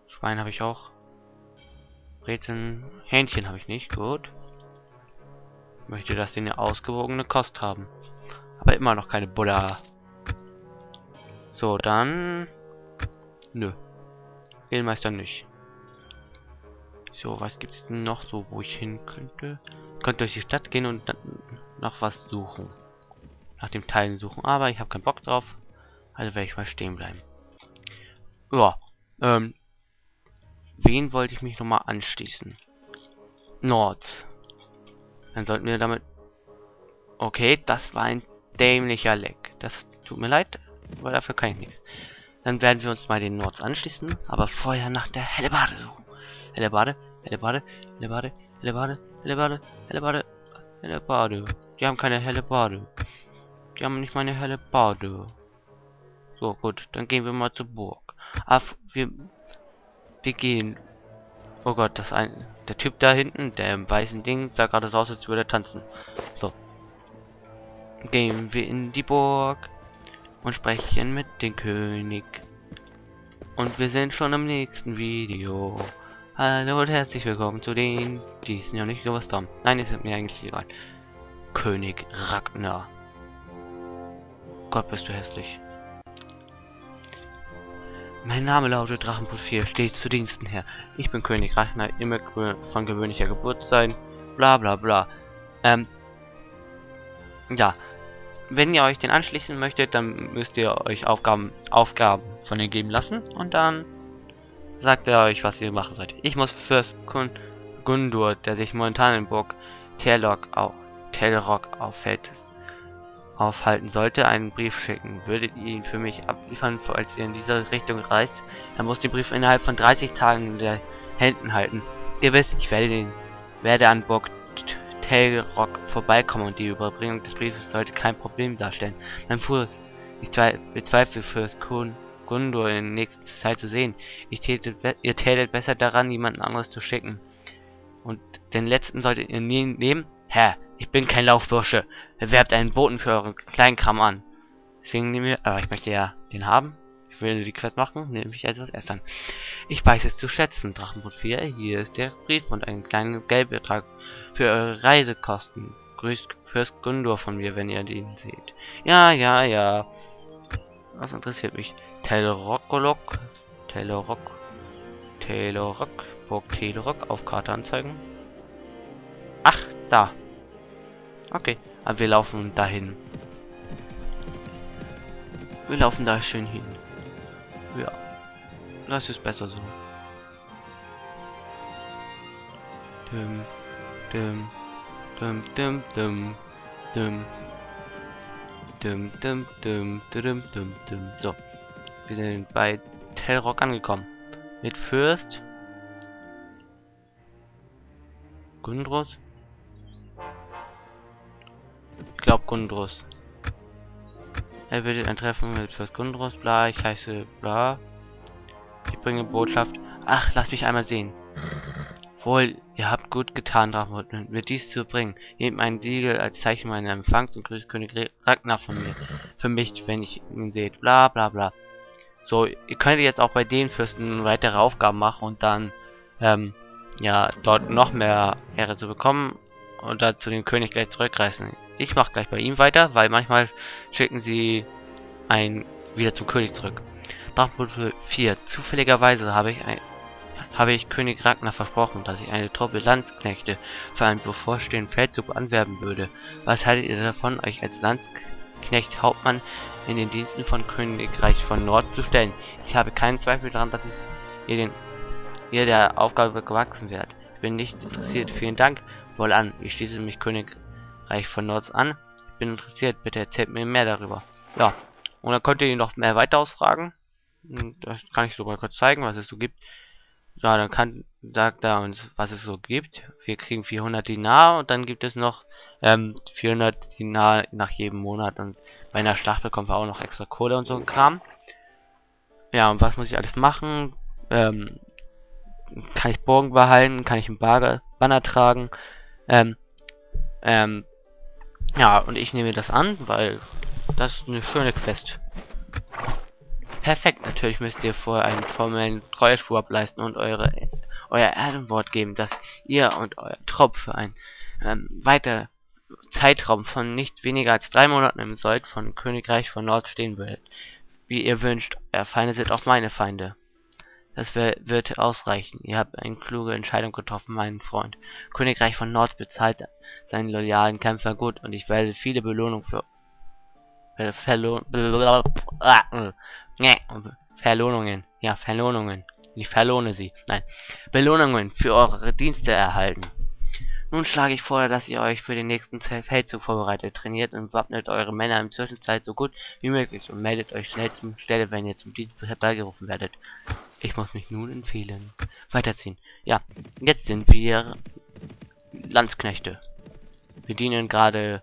Schwein habe ich auch. Brezen, Hähnchen habe ich nicht. Gut. Ich möchte, dass die eine ausgewogene Kost haben. Aber immer noch keine Buddha. So, dann... Nö. Mehlmeister nicht. So, was gibt es denn noch so, wo ich hin könnte? Ich könnte durch die Stadt gehen und dann noch was suchen. Nach dem Teilen suchen. Aber ich habe keinen Bock drauf. Also werde ich mal stehen bleiben. Ja, wen wollte ich mich nochmal anschließen? Nords. Dann sollten wir damit... Okay, das war ein dämlicher Leck. Das tut mir leid, aber dafür kann ich nichts. Dann werden wir uns mal den Nords anschließen, aber vorher nach der Hellebarde suchen. Hellebarde, Hellebarde, Hellebarde, Hellebarde, Hellebarde, Hellebarde, Hellebarde. Die haben keine Hellebarde. Die haben nicht meine Hellebarde. So, gut, dann gehen wir mal zur Burg. Wir gehen... Oh Gott, der Typ da hinten, der im weißen Ding, sah gerade so aus, als würde er tanzen. So. Gehen wir in die Burg und sprechen mit dem König. Und wir sind schon im nächsten Video. Hallo und herzlich willkommen zu denen, die es noch nicht gewusst haben. Nein, ist mir eigentlich egal. König Ragnar. Gott, bist du hässlich. Mein Name lautet Drachenbrut 4, steht zu Diensten her. Ich bin König Ragnar, immer von gewöhnlicher Geburt sein. Bla bla bla. Ja. Wenn ihr euch den anschließen möchtet, dann müsst ihr euch Aufgaben von denen geben lassen. Und dann sagt er euch, was ihr machen sollt. Ich muss Fürst Gundur, der sich momentan in Burg Telrock aufhalten sollte, einen Brief schicken. Würdet ihr ihn für mich abliefern, falls ihr in diese Richtung reist? Er muss den Brief innerhalb von 30 Tagen in der Händen halten. Ihr wisst, ich werde an Burg Telrock vorbeikommen und die Überbringung des Briefes sollte kein Problem darstellen. Mein Fürst, ich bezweifle Fürst Gundur in nächster Zeit zu sehen. Ihr tätet besser daran, jemanden anderes zu schicken. Und den letzten solltet ihr nie nehmen. Herr, ich bin kein Laufbursche. Bewerbt einen Boten für euren Kleinkram an. Deswegen nehmen wir... Aber ich möchte ja den haben. Ich will die Quest machen. Nehme ich also erst an. Ich weiß es zu schätzen. Drachenbrut 4. Hier ist der Brief und einen kleinen Geldbetrag für eure Reisekosten. Grüßt Fürst Gundur von mir, wenn ihr den seht. Ja. Was interessiert mich? Telrock. Burg Telrock auf Karte anzeigen. Ach, da. Okay, aber wir laufen dahin. Wir laufen da schön hin. Ja, das ist besser so. So, wir sind bei Telrock angekommen. Mit Fürst Gundrus? Ich glaube Gundrus. Er will ein Treffen mit Fürst Gundrus, bla, ich heiße bla. Ich bringe Botschaft. Ach, lass mich einmal sehen. Wohl, ihr habt gut getan, Drachenbrut, mir dies zu bringen. Nehmt mein Siegel als Zeichen meiner Empfangs und grüßt König Ragnar von mir. Für mich, wenn ich ihn seht, bla bla bla. So, ihr könnt jetzt auch bei den Fürsten weitere Aufgaben machen und dann, ja, dort noch mehr Ehre zu bekommen und dann zu dem König gleich zurückreisen. Ich mache gleich bei ihm weiter, weil manchmal schicken sie einen wieder zum König zurück. Drachenbrut 4. Zufälligerweise habe ich König Ragnar versprochen, dass ich eine Truppe Landsknechte für einen bevorstehenden Feldzug anwerben würde. Was haltet ihr davon, euch als Landsknecht Hauptmann in den Diensten von Königreich von Nord zu stellen? Ich habe keinen Zweifel daran, dass ihr der Aufgabe gewachsen werdet. Ich bin nicht interessiert. Vielen Dank. Wohlan, ich schließe mich Königreich von Nord an. Ich bin interessiert. Bitte erzählt mir mehr darüber. Ja, und dann könnt ihr ihn noch mehr weiter ausfragen. Das kann ich so mal kurz zeigen, was es so gibt. Ja, dann sagt er uns, was es so gibt. Wir kriegen 400 Dinar und dann gibt es noch 400 Dinar nach jedem Monat. Und bei einer Schlacht bekommen wir auch noch extra Kohle und so ein Kram. Ja, und was muss ich alles machen? Kann ich Bogen behalten? Kann ich einen Banner tragen? Ja, und ich nehme das an, weil das ist eine schöne Quest. Perfekt, natürlich müsst ihr vorher einen formellen Treueschwur ableisten und euer Ehrenwort geben, dass ihr und euer Trupp für einen weiter Zeitraum von nicht weniger als 3 Monaten im Sold von Königreich von Nord stehen würdet. Wie ihr wünscht, euer Feinde sind auch meine Feinde. Das wird ausreichen. Ihr habt eine kluge Entscheidung getroffen, mein Freund. Königreich von Nord bezahlt seinen loyalen Kämpfer gut und ich werde viele Belohnungen für Verlohnungen. Ja, Verlohnungen. Ich verlohne sie. Nein. Belohnungen für eure Dienste erhalten. Nun schlage ich vor, dass ihr euch für den nächsten Feldzug vorbereitet, trainiert und wappnet eure Männer in Zwischenzeit so gut wie möglich und meldet euch schnell zum Stelle, wenn ihr zum Dienst herbeigerufen werdet. Ich muss mich nun empfehlen. Weiterziehen. Ja, jetzt sind wir Landsknechte. Wir dienen gerade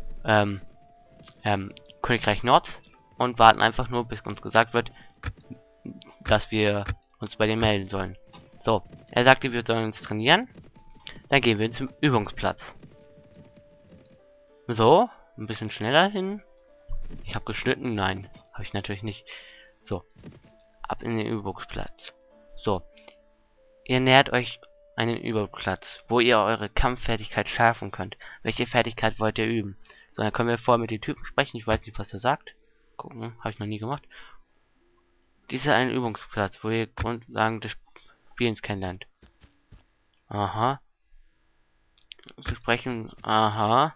Königreich Nord und warten einfach nur, bis uns gesagt wird, dass wir uns bei dem melden sollen. So, er sagte, wir sollen uns trainieren. Dann gehen wir zum Übungsplatz. So, ein bisschen schneller hin. Ich habe geschnitten, nein, habe ich natürlich nicht. So, ab in den Übungsplatz. So, ihr nähert euch einen Übungsplatz, wo ihr eure Kampffertigkeit schärfen könnt. Welche Fertigkeit wollt ihr üben? So, dann können wir vorher mit den Typen sprechen. Ich weiß nicht, was er sagt. Gucken, habe ich noch nie gemacht. Dies ist ein Übungsplatz, wo ihr Grundlagen des Spielens kennenlernt. Aha. Zu sprechen. Aha.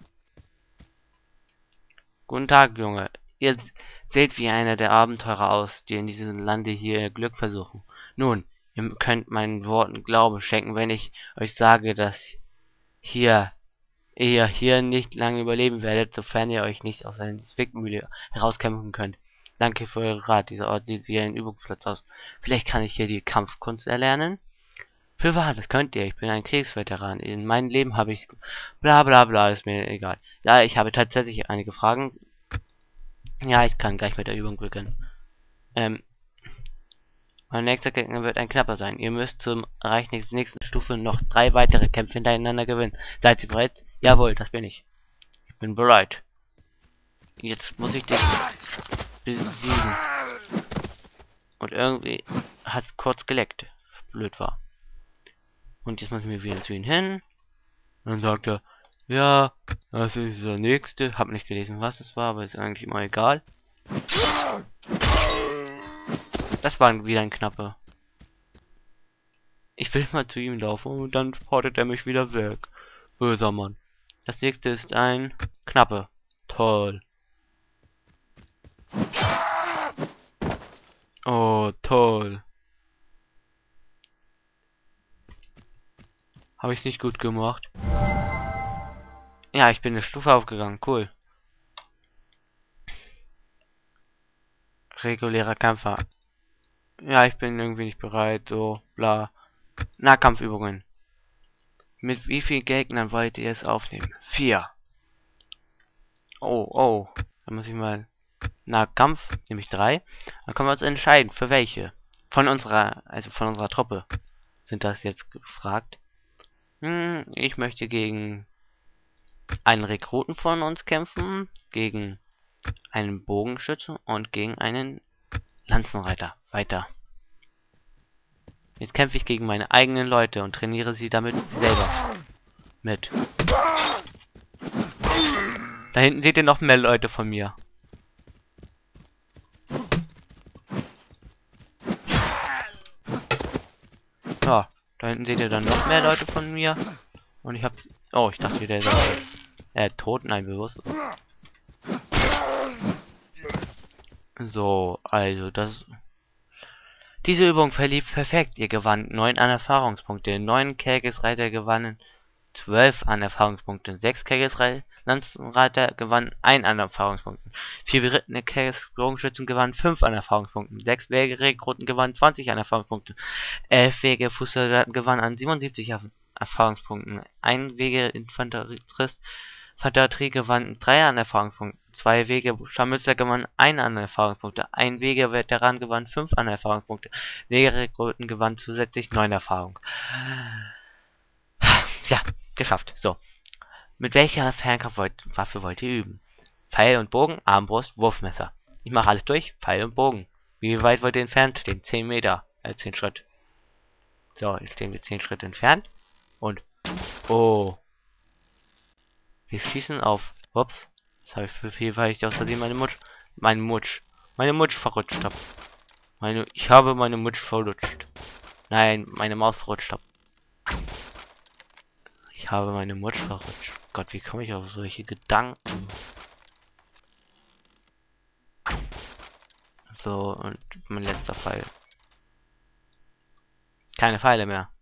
Guten Tag, Junge. Ihr seht wie einer der Abenteurer aus, die in diesem Lande hier ihr Glück versuchen. Nun, ihr könnt meinen Worten Glauben schenken, wenn ich euch sage, dass ihr hier nicht lange überleben werdet, sofern ihr euch nicht aus einer Zwickmühle herauskämpfen könnt. Danke für euren Rat. Dieser Ort sieht wie ein Übungsplatz aus. Vielleicht kann ich hier die Kampfkunst erlernen? Für wahr, das könnt ihr. Ich bin ein Kriegsveteran. In meinem Leben habe ich... Bla bla bla, ist mir egal. Ja, ich habe tatsächlich einige Fragen. Ja, ich kann gleich mit der Übung beginnen. Mein nächster Gegner wird ein Knapper sein. Ihr müsst zum Erreichen der nächsten Stufe noch 3 weitere Kämpfe hintereinander gewinnen. Seid ihr bereit? Jawohl, das bin ich. Ich bin bereit. Jetzt muss ich dich besiegen. Und irgendwie hat es kurz geleckt. Blöd war. Und jetzt müssen wir wieder zu ihm hin. Und dann sagt er, ja, das ist der nächste. Hab nicht gelesen, was es war, aber ist eigentlich immer egal. Das war wieder ein Knapper. Ich will mal zu ihm laufen und dann portet er mich wieder weg. Böser Mann. Das nächste ist ein Knappe. Toll. Oh, toll. Habe ich nicht gut gemacht. Ja, ich bin eine Stufe aufgegangen. Cool. Regulärer Kämpfer. Ja, ich bin irgendwie nicht bereit. So, bla. Nahkampfübungen. Mit wie vielen Gegnern wollt ihr es aufnehmen? 4. Oh, oh. Da muss ich mal... Nahkampf, nämlich 3. Dann können wir uns entscheiden, für welche. Von unserer Truppe sind das jetzt gefragt. Ich möchte gegen einen Rekruten von uns kämpfen, gegen einen Bogenschützen und gegen einen Lanzenreiter. Weiter. Jetzt kämpfe ich gegen meine eigenen Leute und trainiere sie damit selber mit. Da hinten seht ihr noch mehr Leute von mir. Ja, da hinten seht ihr dann noch mehr Leute von mir. Und ich hab... Oh, ich dachte, der ist tot, nein, bewusst. So, also das... Diese Übung verlief perfekt. Ihr gewannt 9 an Erfahrungspunkte. 9 Kergesreiter gewannen 12 an Erfahrungspunkten. 6 Lanzenreiter gewannen 1 an Erfahrungspunkten. 4 berittene Bogenschützen gewannen 5 an Erfahrungspunkten. 6 Wegerekruten gewannen 20 an Erfahrungspunkten. 11 Wegefußsoldaten gewannen an 77 Erfahrungspunkten. 1 Wegeinfanterist gewann 3 an Erfahrungspunkten. 2 Wege-Scharmützer gewann 1 an Erfahrungspunkte. 1 Wege-Veteran gewann 5 an Erfahrungspunkte. Wegerekruten gewann zusätzlich 9 Erfahrung. Ja, geschafft. So. Mit welcher Fernkampfwaffe wollt ihr üben? Pfeil und Bogen, Armbrust, Wurfmesser. Ich mache alles durch. Pfeil und Bogen. Wie weit wollt ihr entfernt stehen? 10 Meter. 10 Schritt. So, jetzt stehen wir 10 Schritt entfernt. Und... Oh. Wir schießen auf... Ups. Das habe ich für viel, weil ich aus Versehen meine Mutsch verrutscht habe. Ich habe meine Mutsch verrutscht. Nein, meine Maus verrutscht habe. Ich habe meine Mutsch verrutscht. Gott, wie komme ich auf solche Gedanken? So, und mein letzter Pfeil. Keine Pfeile mehr.